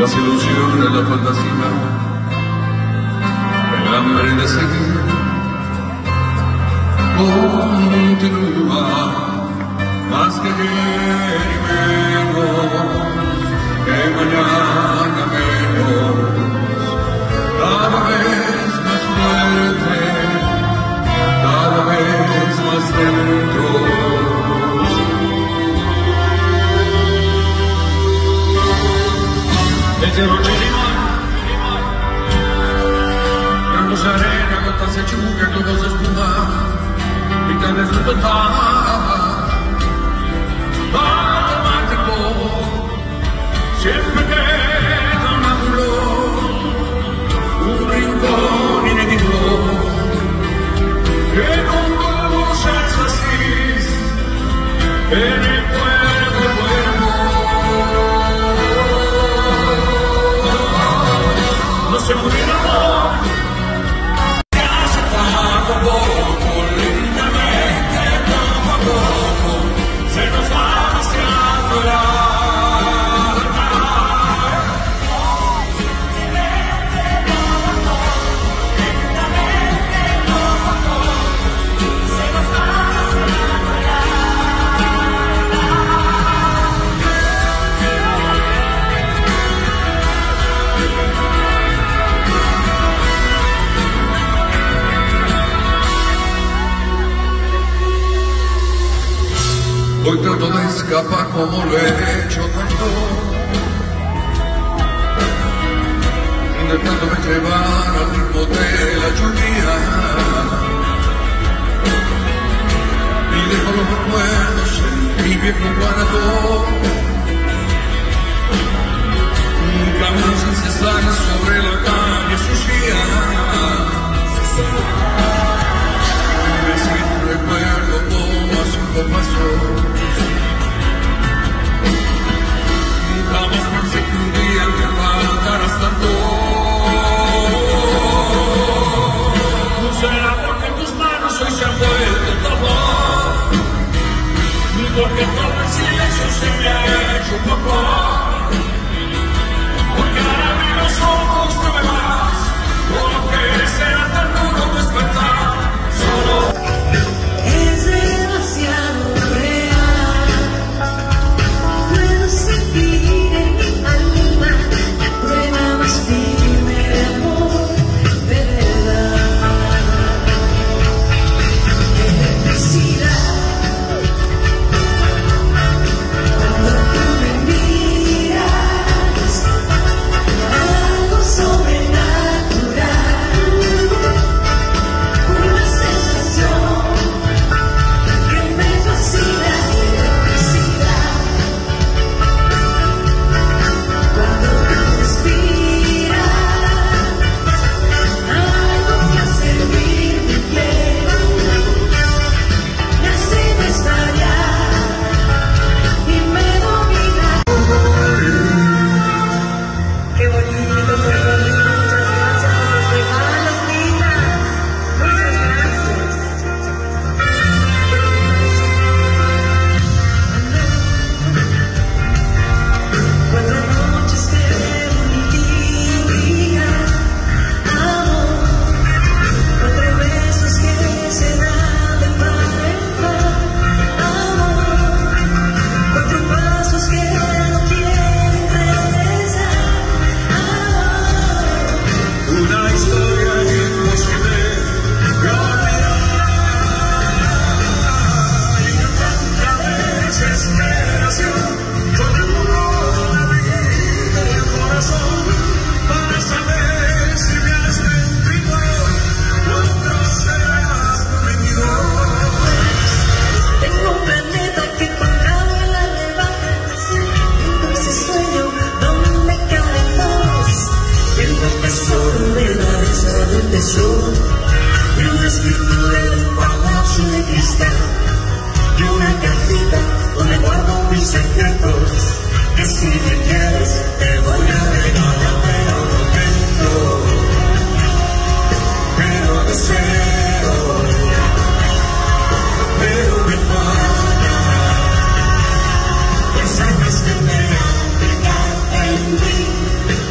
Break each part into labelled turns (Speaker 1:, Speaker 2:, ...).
Speaker 1: las ilusiones, la fantasía, el hambre de seguir. Continúa más que ayer y menos que mañana menos, cada vez más fuerte, cada vez más dentro. Desde noche limón, granos de arena, gotas de chuca, globos de espuma, picales de total, automático, siempre queda un ángulo, un rincón inédito, que conduce al chasis, en el cuerpo del cuerpo. No se murió el amor, que hace poco a poco, lentamente, poco a poco, se nos va vaciando el alma. Lentamente, poco a poco, se nos va vaciando el Hoy trato de escapar como lo he hecho tanto, dejándome llevar al ritmo de la lluvia, y dejo los recuerdos en mi viejo cuarto, caminos sin cesar sobre la calle sucia. Me siento recuerdo como hace un compasión. Jamás pensé que un día me faltaras tanto. No será porque en tus manos hoy se ha vuelto todo, ni porque todo el silencio se me ha hecho poco, porque al abrir los ojos no me vas, porque será tan duro despertar solo.
Speaker 2: Es demasiado real, puedo sentir en mi alma la prueba más firme de amor, de verdad, de electricidad. Cuando tú me miras, algo sobrenatural, una sensación que me fascina, electricidad. Cuando tú respiras, algo que hace hervir mi piel, me hace desmayar y me domina. Qué bonito, qué bonito. Muchas gracias por los regalos, niñas. Muchas gracias. Cuatro noches que un día, amor. Cuatro besos que se dan de par en par, amor. Cuatro pasos que no quieren regresar, amor.
Speaker 1: Una historia imposible de olvidar, y tanta desesperación, con el dolor, la alegría y el corazón, para saber si me has mentido, cuánto serás prometido.
Speaker 2: Tengo un planeta que he encontrado en las rebajas, un dulce sueño donde caben dos. Tengo el tesoro de la isla del tesoro, y una escritura en un palacio de cristal, y una cajita donde guardo mis secretos, que si me quieres te voy a regalar, pero no tengo, pero deseo, pero me falta. Pensar que me han pegado en mí.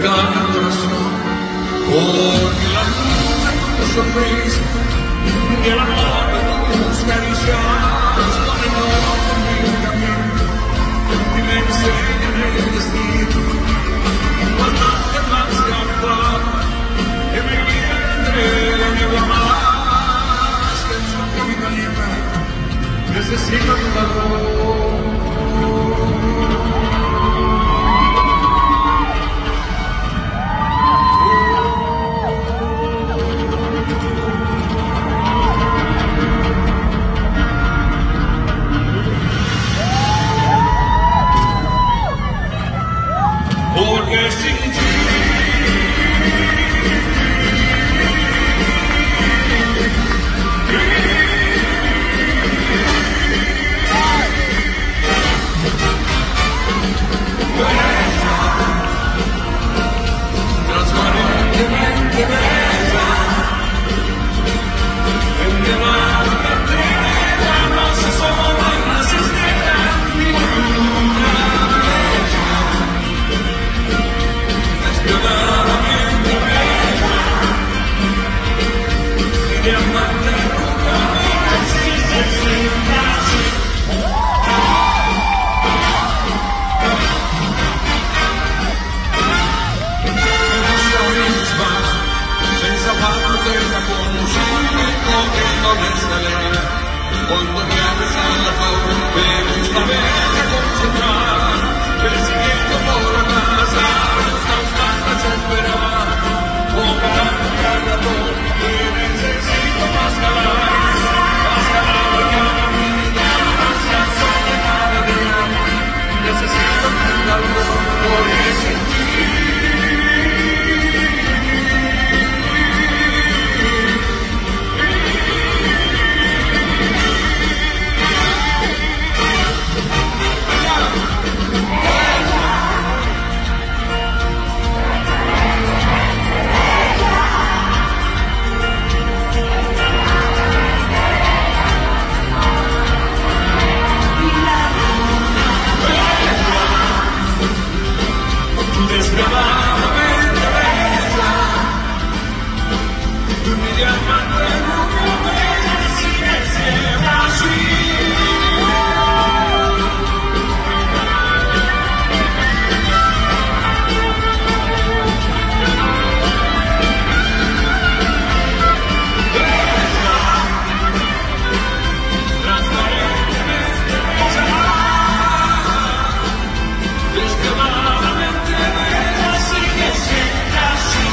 Speaker 1: regala el corazón, porque la luz de tu sonrisa y el amor de tus caricias conectan mi camino y me enseñan el destino. Cuando te vas a entrar en mi vientre de mi más, que es lo que mi calienta, necesito tu calor. Porque sin ti transparentemente bella, en mi mano estrella no se asoman las estrellas ni una bella, despiadadamente bella, y diamante nunca así se sienta así. Cuando me abres a la pauta, me gusta verte concentrar, persiguiendo por la casa, hasta esperar, como para cambiar la voz, que necesito más calor de cada vida, más canción de cada día, necesito más calor, porque sin ti. Desgraciadamente bella, mi diamante nunca bella, sigue siendo así. Transparentemente bella, desgraciadamente bella, sigue siendo así.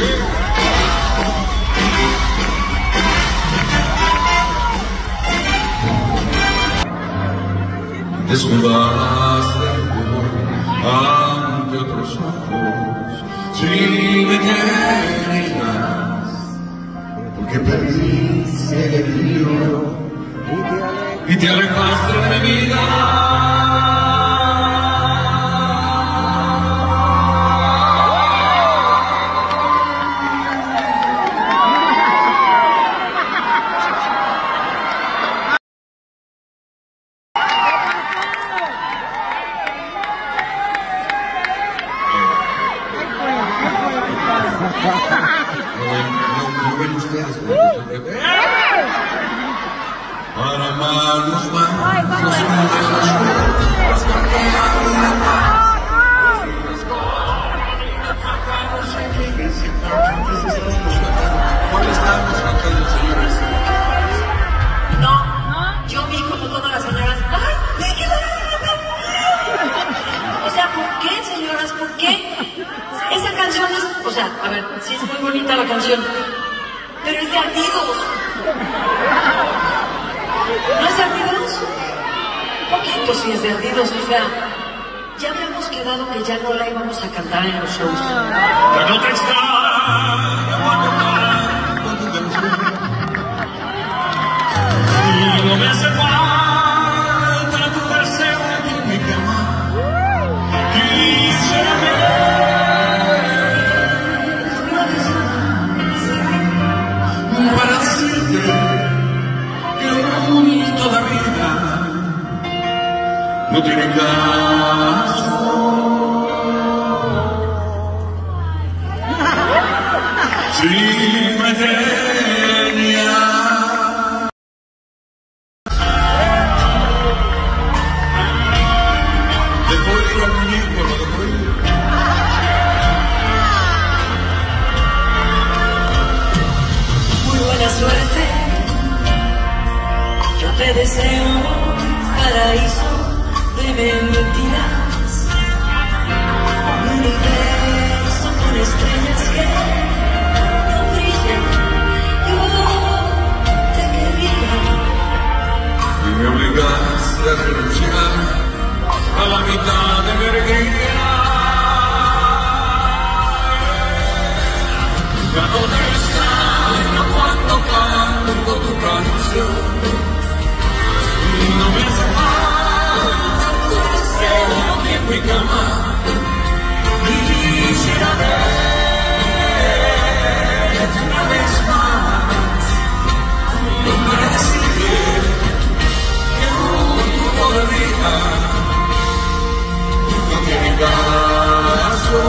Speaker 1: Desnudaste ante otros ojos, si me querías, porque perdiste el equilibrio y te alejaste de mi vida. No ven ustedes, para manos mansos y
Speaker 2: No, yo vi como todas las señoras. ¡Ay, sí, que van a cantar! O sea, ¿por qué, señoras? ¿Por qué? Esa canción es, o sea, a ver, sí es muy bonita la canción, pero es de ardidos. ¿No es de ardidos? Un poquito sí es de ardidos, o sea, ya habíamos quedado que ya no la íbamos a cantar en los shows.
Speaker 1: ya no te extraño cuando y no me hace falta tu deseo aquí en mi cama. Quisiera para decirte que toda vida no tiene caso.
Speaker 2: Muy buena suerte, yo te deseo un paraíso de mentiras, un universo con estrellas que no brillan. Yo te quería
Speaker 1: Y me obligaste a renunciar a la mitad de mi alegría. Ya no te extraño cuando canto tu canción, y no me hace falta tu deseo ni en mi cama. Quisiera verte una vez más para decirte que un poco de vida no tiene caso.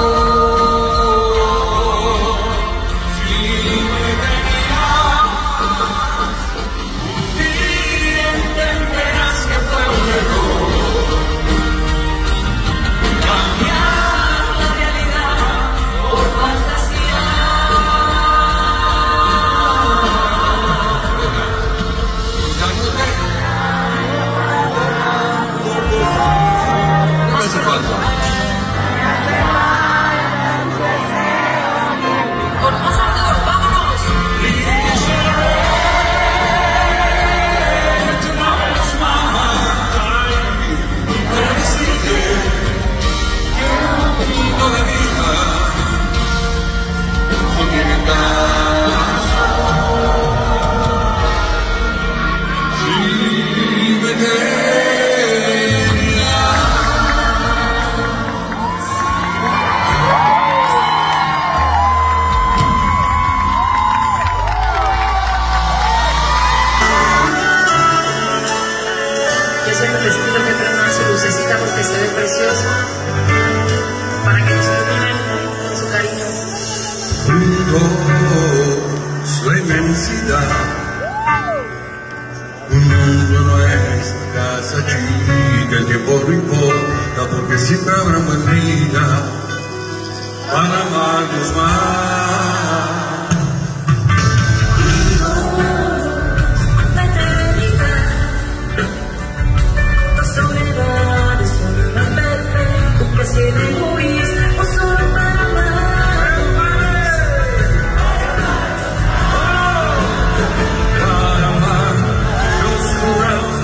Speaker 2: Siempre les pido que prendan su lucecita porque se ve precioso, para que nos iluminen con su cariño.
Speaker 1: Su inmensidad, un mundo no es casa chica, el tiempo no importa porque siempre habrá buen día para amarnos más.
Speaker 2: Si el egoísmo solo para amar,
Speaker 1: nos juramos.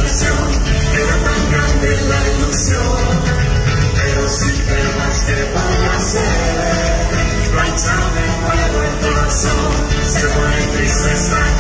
Speaker 2: imaginación, era tan grande la ilusión, pero si te vas, ¿qué voy a hacer? No hay chance de nuevo el corazón, se pone triste esta